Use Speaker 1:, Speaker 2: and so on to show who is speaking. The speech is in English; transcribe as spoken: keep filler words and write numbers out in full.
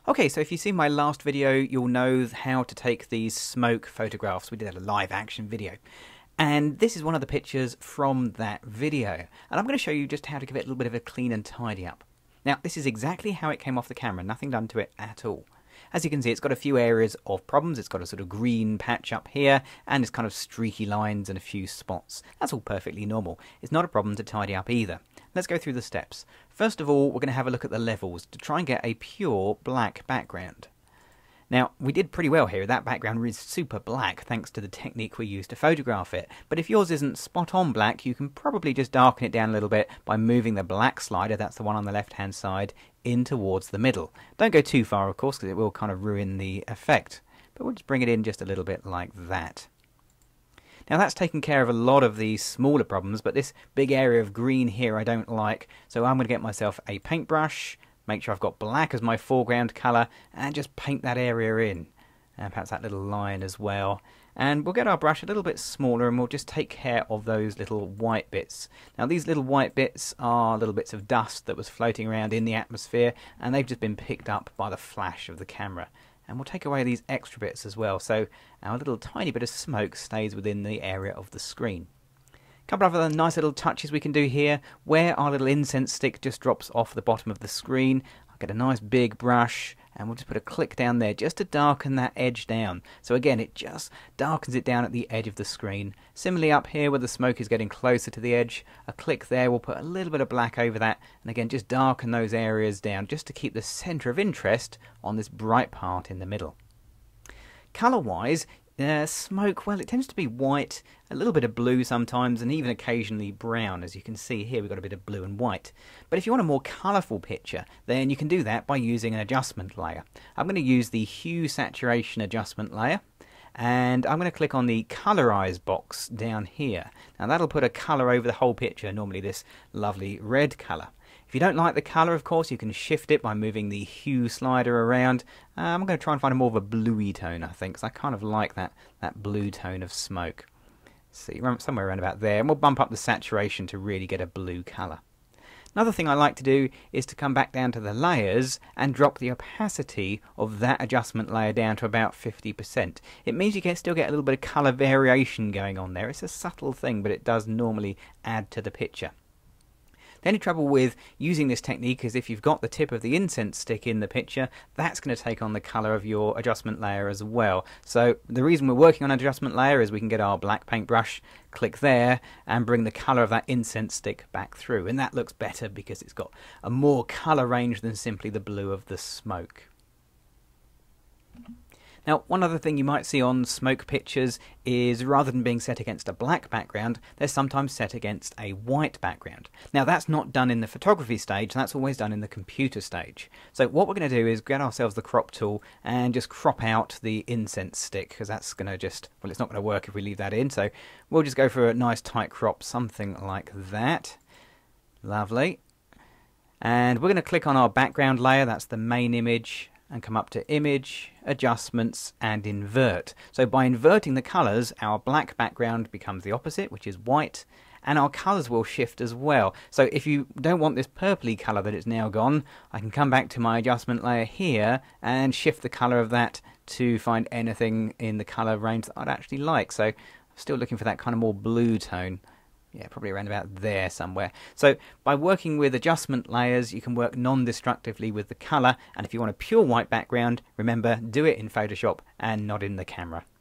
Speaker 1: Okay, so if you've seen my last video, you'll know how to take these smoke photographs. We did a live action video. And this is one of the pictures from that video. And I'm going to show you just how to give it a little bit of a clean and tidy up. Now, this is exactly how it came off the camera, nothing done to it at all. As you can see, it's got a few areas of problems. It's got a sort of green patch up here, and it's kind of streaky lines and a few spots. That's all perfectly normal. It's not a problem to tidy up either. Let's go through the steps. First of all, we're going to have a look at the levels to try and get a pure black background. Now, we did pretty well here. That background is super black thanks to the technique we used to photograph it. But if yours isn't spot on black, you can probably just darken it down a little bit by moving the black slider, that's the one on the left hand side, in towards the middle. Don't go too far, of course, because it will kind of ruin the effect. But we'll just bring it in just a little bit like that. Now that's taken care of a lot of these smaller problems, but this big area of green here I don't like. So I'm going to get myself a paintbrush, make sure I've got black as my foreground colour, and just paint that area in. And perhaps that little line as well. And we'll get our brush a little bit smaller and we'll just take care of those little white bits. Now these little white bits are little bits of dust that was floating around in the atmosphere, and they've just been picked up by the flash of the camera. And we'll take away these extra bits as well, so our little tiny bit of smoke stays within the area of the screen. A couple of other nice little touches we can do here. Where our little incense stick just drops off the bottom of the screen, I'll get a nice big brush and we'll just put a click down there just to darken that edge down. So again, it just darkens it down at the edge of the screen. Similarly up here where the smoke is getting closer to the edge, a click there will put a little bit of black over that, and again just darken those areas down just to keep the centre of interest on this bright part in the middle. Colour wise, Uh, smoke, well, it tends to be white, a little bit of blue sometimes, and even occasionally brown. As you can see here, we've got a bit of blue and white. But if you want a more colourful picture, then you can do that by using an adjustment layer. I'm going to use the Hue Saturation Adjustment layer, and I'm going to click on the Colorize box down here. Now that'll put a colour over the whole picture, normally this lovely red colour. If you don't like the colour, of course, you can shift it by moving the hue slider around. Uh, I'm going to try and find a more of a bluey tone, I think, because I kind of like that, that blue tone of smoke. See, somewhere around about there, and we'll bump up the saturation to really get a blue colour. Another thing I like to do is to come back down to the layers and drop the opacity of that adjustment layer down to about fifty percent. It means you can still get a little bit of colour variation going on there. It's a subtle thing, but it does normally add to the picture. The only trouble with using this technique is if you've got the tip of the incense stick in the picture, that's going to take on the colour of your adjustment layer as well. So the reason we're working on an adjustment layer is we can get our black paintbrush, click there, and bring the colour of that incense stick back through. And that looks better because it's got a more colour range than simply the blue of the smoke. Now, one other thing you might see on smoke pictures is rather than being set against a black background, they're sometimes set against a white background. Now, that's not done in the photography stage, that's always done in the computer stage. So what we're going to do is get ourselves the crop tool and just crop out the incense stick, because that's going to just, well, it's not going to work if we leave that in. So we'll just go for a nice tight crop, something like that. Lovely. And we're going to click on our background layer, that's the main image, and come up to Image, Adjustments, and Invert. So by inverting the colours, our black background becomes the opposite, which is white, and our colours will shift as well. So if you don't want this purpley colour that it's now gone, I can come back to my adjustment layer here and shift the colour of that to find anything in the colour range that I'd actually like. So I'm still looking for that kind of more blue tone. Yeah, probably around about there somewhere. So by working with adjustment layers, you can work non-destructively with the colour. And if you want a pure white background, remember, do it in Photoshop and not in the camera.